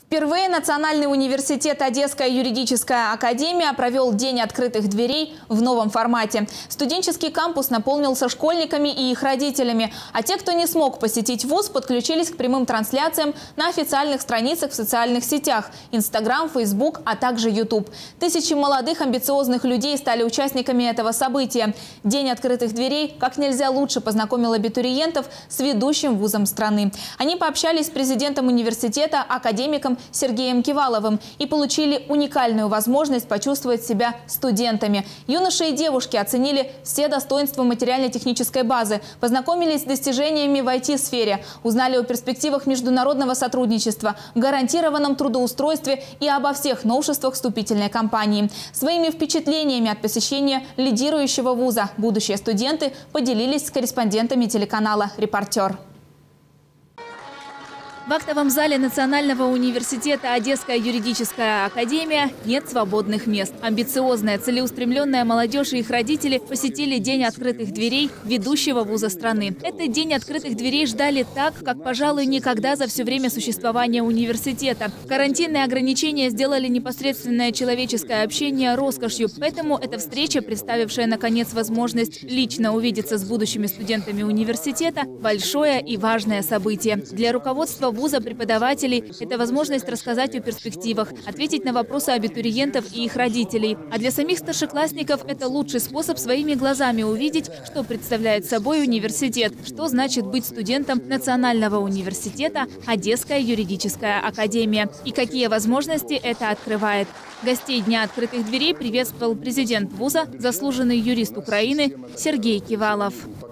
Впервые Национальный университет Одесская юридическая академия провел День открытых дверей в новом формате. Студенческий кампус наполнился школьниками и их родителями. А те, кто не смог посетить вуз, подключились к прямым трансляциям на официальных страницах в социальных сетях – Instagram, Facebook, а также YouTube. Тысячи молодых амбициозных людей стали участниками этого события. День открытых дверей как нельзя лучше познакомил абитуриентов с ведущим вузом страны. Они пообщались с президентом университета, академиком Сергеем Киваловым и получили уникальную возможность почувствовать себя студентами. Юноши и девушки оценили все достоинства материально-технической базы, познакомились с достижениями в IT-сфере, узнали о перспективах международного сотрудничества, гарантированном трудоустройстве и обо всех новшествах вступительной кампании. Своими впечатлениями от посещения лидирующего вуза будущие студенты поделились с корреспондентами телеканала «Репортер». В актовом зале Национального университета Одесская юридическая академия нет свободных мест. Амбициозная, целеустремленная молодежь и их родители посетили День открытых дверей ведущего вуза страны. Этот День открытых дверей ждали так, как, пожалуй, никогда за все время существования университета. Карантинные ограничения сделали непосредственное человеческое общение роскошью. Поэтому эта встреча, представившая, наконец, возможность лично увидеться с будущими студентами университета, большое и важное событие. Для руководства вуза, преподавателей – это возможность рассказать о перспективах, ответить на вопросы абитуриентов и их родителей. А для самих старшеклассников это лучший способ своими глазами увидеть, что представляет собой университет, что значит быть студентом Национального университета Одесская юридическая академия и какие возможности это открывает. Гостей Дня открытых дверей приветствовал президент вуза, заслуженный юрист Украины Сергей Кивалов.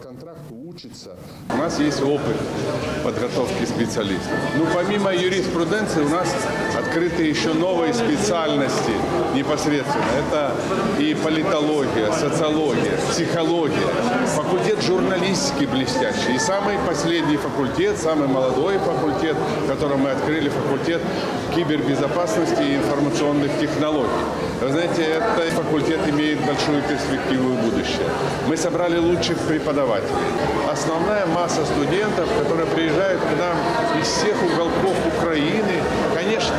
У нас есть опыт подготовки специалистов. Помимо юриспруденции у нас открыты еще новые специальности непосредственно. Это и политология, социология, психология, факультет журналистики блестящий. И самый последний факультет, самый молодой факультет, который мы открыли, факультет кибербезопасности и информационных технологий. Вы знаете, этот факультет имеет большую перспективу и будущее. Мы собрали лучших преподавателей. Основная масса студентов, которые приезжают к нам из всех уголков Украины, конечно,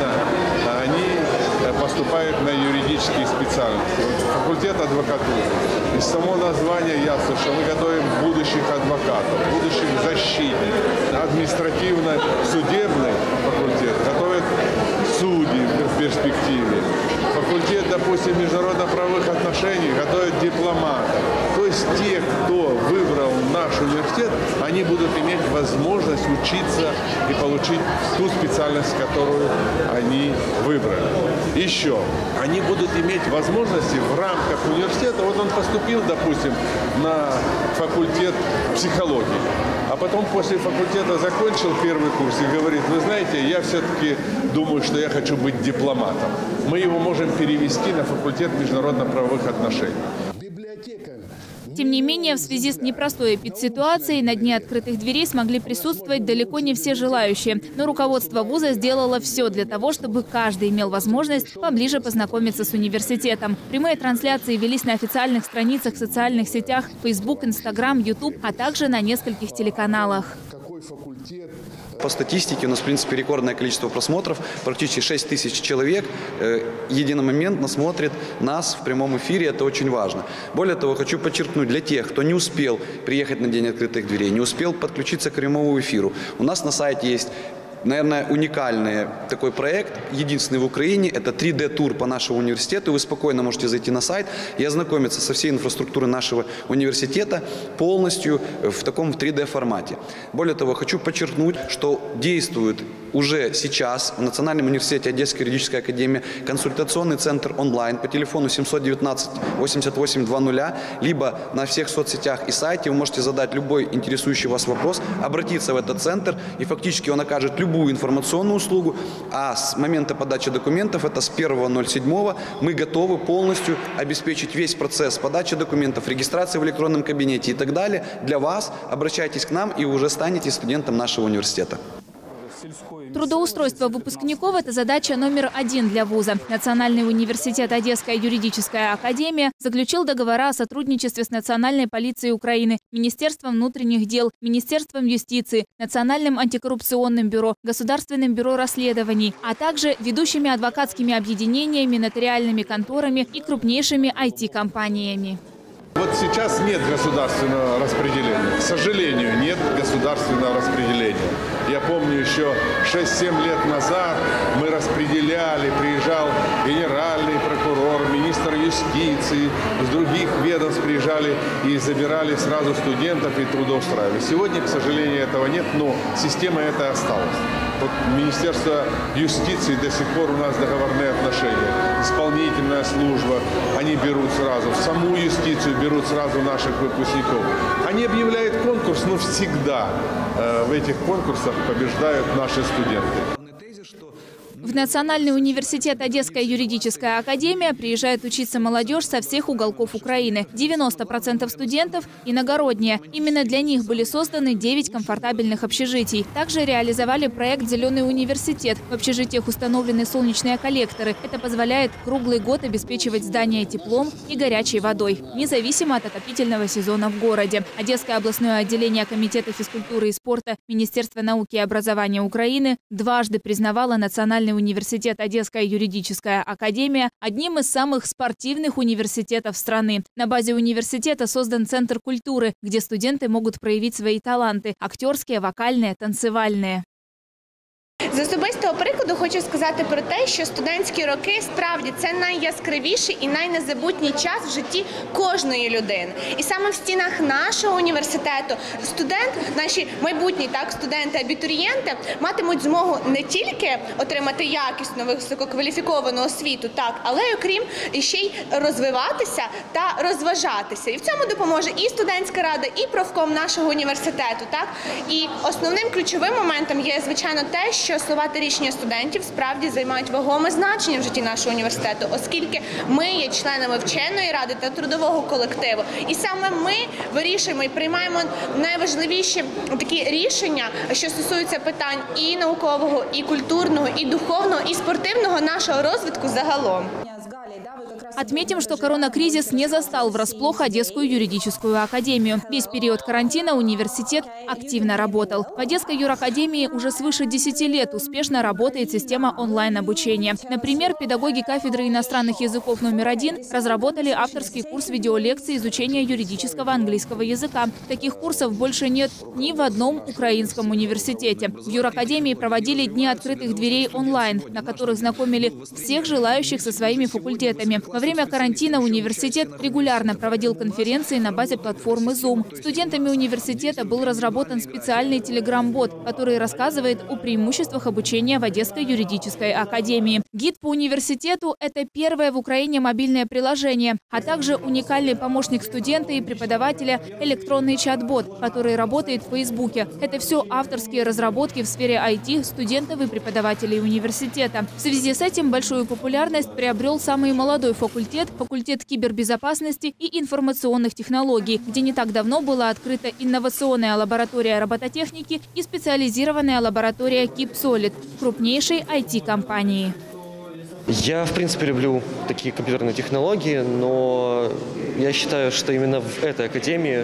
они поступают на юридические специальности. Факультет адвокатуры. Из самого названия ясно, что мы готовим будущих адвокатов, будущих защитников. Административно-судебный факультет готовит судей в перспективе. Факультет, допустим, международно-правовых отношений готовит дипломатов. То есть те, кто выбрал наш университет, они будут иметь возможность учиться и получить ту специальность, которую они выбрали. Еще, они будут иметь возможности в рамках университета. Вот он поступил, допустим, на факультет психологии, а потом после факультета закончил первый курс и говорит: вы знаете, я все-таки думаю, что я хочу быть дипломатом. Мы его можем перевести на факультет международно-правовых отношений. Тем не менее, в связи с непростой эпидситуацией на Дне открытых дверей смогли присутствовать далеко не все желающие. Но руководство вуза сделало все для того, чтобы каждый имел возможность поближе познакомиться с университетом. Прямые трансляции велись на официальных страницах в социальных сетях Facebook, Instagram, YouTube, а также на нескольких телеканалах. По статистике у нас, в принципе, рекордное количество просмотров. Практически 6 тысяч человек единомоментно смотрят нас в прямом эфире. Это очень важно. Более того, хочу подчеркнуть, для тех, кто не успел приехать на День открытых дверей, не успел подключиться к прямому эфиру, у нас на сайте есть, наверное, уникальный такой проект, единственный в Украине, это 3D-тур по нашему университету. Вы спокойно можете зайти на сайт и ознакомиться со всей инфраструктурой нашего университета полностью в таком 3D-формате. Более того, хочу подчеркнуть, что действует уже сейчас в Национальном университете Одесская юридическая академия консультационный центр онлайн по телефону 719-88-20, либо на всех соцсетях и сайте. Вы можете задать любой интересующий вас вопрос, обратиться в этот центр, и фактически он окажет любую информационную услугу. А с момента подачи документов, это с 1.07, мы готовы полностью обеспечить весь процесс подачи документов, регистрации в электронном кабинете и так далее. Для вас обращайтесь к нам и уже станете студентом нашего университета. Трудоустройство выпускников – это задача номер один для вуза. Национальный университет «Одесская юридическая академия» заключил договора о сотрудничестве с Национальной полицией Украины, Министерством внутренних дел, Министерством юстиции, Национальным антикоррупционным бюро, Государственным бюро расследований, а также ведущими адвокатскими объединениями, нотариальными конторами и крупнейшими IT-компаниями. Вот сейчас нет государственного распределения. К сожалению, нет государственного распределения. Я помню, еще 6-7 лет назад мы распределяли, приезжал генеральный прокурор, министр юстиции, с других ведомств приезжали и забирали сразу студентов и трудоустраивали. Сегодня, к сожалению, этого нет, но система эта осталась. Вот Министерство юстиции до сих пор у нас договорные отношения. Исполнительная служба, они берут сразу, в саму юстицию берут сразу наших выпускников. Они объявляют конкурс, но всегда в этих конкурсах побеждают наши студенты. В Национальный университет «Одесская юридическая академия» приезжает учиться молодежь со всех уголков Украины. 90% студентов – иногородние. Именно для них были созданы 9 комфортабельных общежитий. Также реализовали проект «Зеленый университет». В общежитиях установлены солнечные коллекторы. Это позволяет круглый год обеспечивать здания теплом и горячей водой, независимо от отопительного сезона в городе. Одесское областное отделение Комитета физкультуры и спорта Министерства науки и образования Украины дважды признавало Национальный университет «Одесская юридическая академия» одним из самых спортивных университетов страны. На базе университета создан Центр культуры, где студенты могут проявить свои таланты – актерские, вокальные, танцевальные. З особистого прикладу хочу сказати про те, що студентські роки справді це найяскравіший і найнезабутній час в житті кожної людини. І саме в стінах нашого університету студент, наші майбутні студенти-абітурієнти матимуть змогу не тільки отримати якісну, висококваліфіковану освіту, але й окрім ще й розвиватися та розважатися. І в цьому допоможе і студентська рада, і профком нашого університету. І основним ключовим моментом є, звичайно, те, що слова та рішення студентів справді займають вагоме значення в житті нашого університету, оскільки ми є членами вченої ради та трудового колективу. І саме ми вирішуємо і приймаємо найважливіші такі рішення, що стосуються питань і наукового, і культурного, і духовного, і спортивного нашого розвитку загалом. Отметим, что коронакризис не застал врасплох Одесскую юридическую академию. Весь период карантина университет активно работал. В Одесской юракадемии уже свыше 10 лет успешно работает система онлайн-обучения. Например, педагоги кафедры иностранных языков №1 разработали авторский курс видеолекций изучения юридического английского языка. Таких курсов больше нет ни в одном украинском университете. В юракадемии проводили дни открытых дверей онлайн, на которых знакомили всех желающих со своими факультетами. Во время карантина университет регулярно проводил конференции на базе платформы Zoom. Студентами университета был разработан специальный телеграм-бот, который рассказывает о преимуществах обучения в Одесской юридической академии. Гид по университету – это первое в Украине мобильное приложение, а также уникальный помощник студента и преподавателя электронный чат-бот, который работает в Фейсбуке. Это все авторские разработки в сфере IT студентов и преподавателей университета. В связи с этим большую популярность приобрел самый молодой факультет кибербезопасности и информационных технологий, где не так давно была открыта инновационная лаборатория робототехники и специализированная лаборатория KeepSolid крупнейшей IT-компании. Я, в принципе, люблю такие компьютерные технологии, но я считаю, что именно в этой академии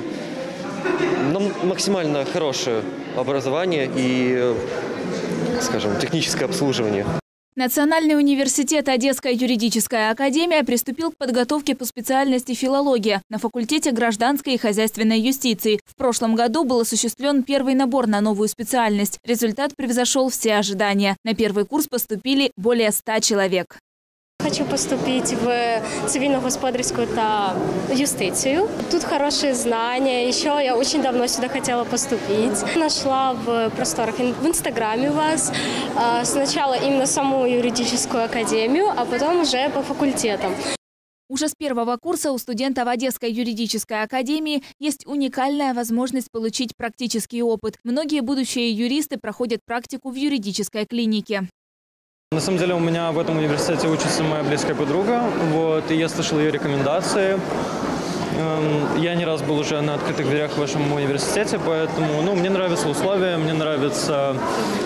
максимально хорошее образование и, скажем, техническое обслуживание. Национальный университет «Одесская юридическая академия» приступил к подготовке по специальности филология на факультете гражданской и хозяйственной юстиции. В прошлом году был осуществлен первый набор на новую специальность. Результат превзошел все ожидания. На первый курс поступили более 100 человек. Хочу поступить в цивильно-господарскую та юстицию. Тут хорошие знания. Еще я очень давно сюда хотела поступить. Нашла в просторах в Инстаграме вас. Сначала именно саму юридическую академию, а потом уже по факультетам. Уже с первого курса у студентов Одесской юридической академии есть уникальная возможность получить практический опыт. Многие будущие юристы проходят практику в юридической клинике. На самом деле у меня в этом университете учится моя близкая подруга, и я слышал ее рекомендации. Я не раз был уже на открытых дверях в вашем университете, поэтому мне нравятся условия, мне нравятся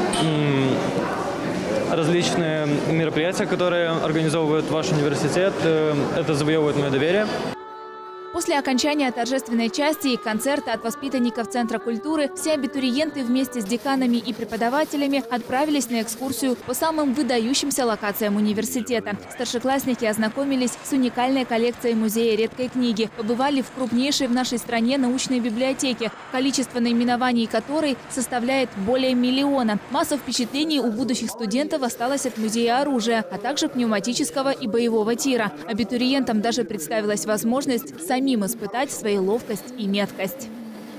различные мероприятия, которые организовывает ваш университет. Это завоевывает мое доверие. После окончания торжественной части и концерта от воспитанников Центра культуры все абитуриенты вместе с деканами и преподавателями отправились на экскурсию по самым выдающимся локациям университета. Старшеклассники ознакомились с уникальной коллекцией музея редкой книги, побывали в крупнейшей в нашей стране научной библиотеке, количество наименований которой составляет более 1 миллиона. Масса впечатлений у будущих студентов осталась от музея оружия, а также пневматического и боевого тира. Абитуриентам даже представилась возможность самим испытать свою ловкость и меткость.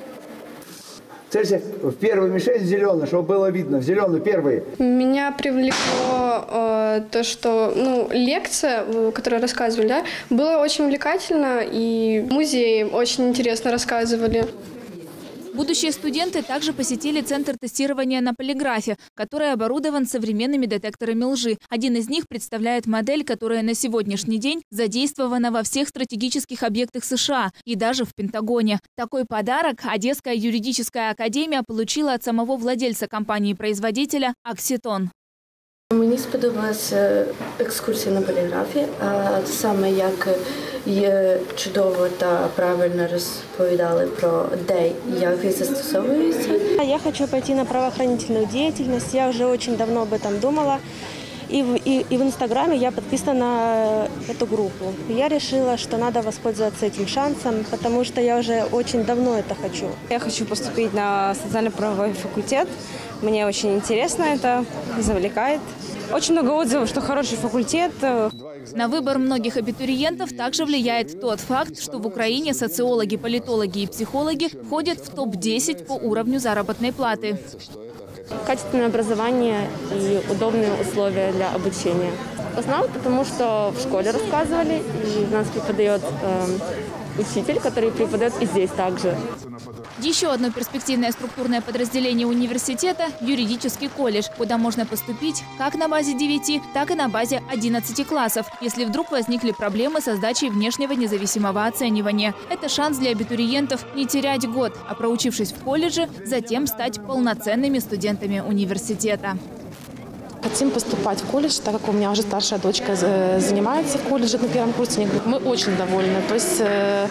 Целься в первую мишень зеленую, чтобы было видно. В зеленую первые. Меня привлекло то, что лекция, которую рассказывали, была очень увлекательна, и в музее очень интересно рассказывали. Будущие студенты также посетили центр тестирования на полиграфе, который оборудован современными детекторами лжи. Один из них представляет модель, которая на сегодняшний день задействована во всех стратегических объектах США и даже в Пентагоне. Такой подарок Одесская юридическая академия получила от самого владельца компании-производителя «Окситон». Мені сподобалася екскурсія на поліграфі, а саме як чудово та правильно розповідали про де і як він застосовується. Я хочу пойти на правоохранительную деятельность, я уже очень давно об этом думала. И в Инстаграме я подписана на эту группу. Я решила, что надо воспользоваться этим шансом, потому что я уже очень давно это хочу. Я хочу поступить на социально-правовой факультет. Мне очень интересно это, завлекает. Очень много отзывов, что хороший факультет. На выбор многих абитуриентов также влияет тот факт, что в Украине социологи, политологи и психологи входят в топ-10 по уровню заработной платы. Качественное образование и удобные условия для обучения. Узнала, потому что в школе рассказывали, и нас преподает учитель, который преподает и здесь также. Еще одно перспективное структурное подразделение университета – юридический колледж, куда можно поступить как на базе 9, так и на базе 11 классов, если вдруг возникли проблемы со сдачей внешнего независимого оценивания. Это шанс для абитуриентов не терять год, а проучившись в колледже, затем стать полноценными студентами университета. Хотим поступать в колледж, так как у меня уже старшая дочка занимается в колледже на первом курсе. Мы очень довольны. То есть,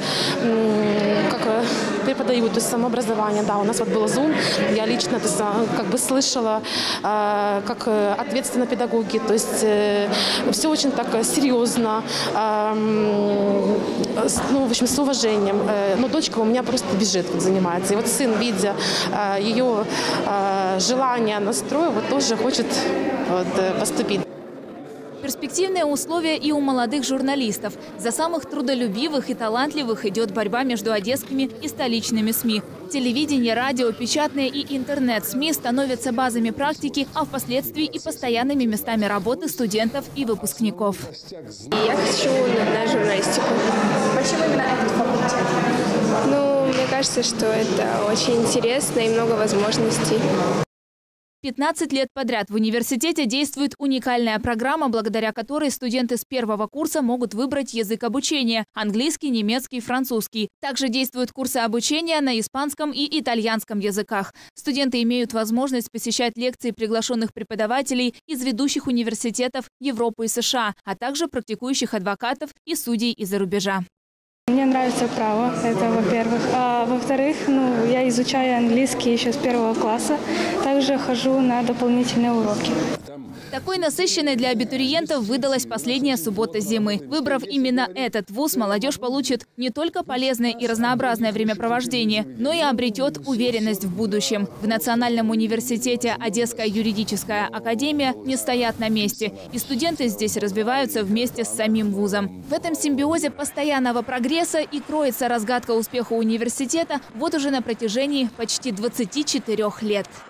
как преподают, то есть самообразование. Да, у нас вот был Zoom. Я лично слышала, как ответственно педагоги. То есть все очень так серьезно, в общем, с уважением. Но дочка у меня просто бежит, занимается. И вот сын, видя ее желание, настрой, вот тоже хочет поступить. Перспективные условия и у молодых журналистов. За самых трудолюбивых и талантливых идет борьба между одесскими и столичными СМИ. Телевидение, радио, печатные и интернет-СМИ становятся базами практики, а впоследствии и постоянными местами работы студентов и выпускников. Я хочу на журналистику. Почему именно этот факультет? Мне кажется, что это очень интересно и много возможностей. 15 лет подряд в университете действует уникальная программа, благодаря которой студенты с первого курса могут выбрать язык обучения – английский, немецкий, французский. Также действуют курсы обучения на испанском и итальянском языках. Студенты имеют возможность посещать лекции приглашенных преподавателей из ведущих университетов Европы и США, а также практикующих адвокатов и судей из-за рубежа. Мне нравится право, это во-первых. А во-вторых, я изучаю английский еще с 1 класса. Также хожу на дополнительные уроки. Такой насыщенной для абитуриентов выдалась последняя суббота зимы. Выбрав именно этот вуз, молодежь получит не только полезное и разнообразное времяпровождение, но и обретет уверенность в будущем. В Национальном университете Одесская юридическая академия не стоят на месте, и студенты здесь развиваются вместе с самим вузом. В этом симбиозе постоянного прогресса и кроется разгадка успеха университета вот уже на протяжении почти 24 лет.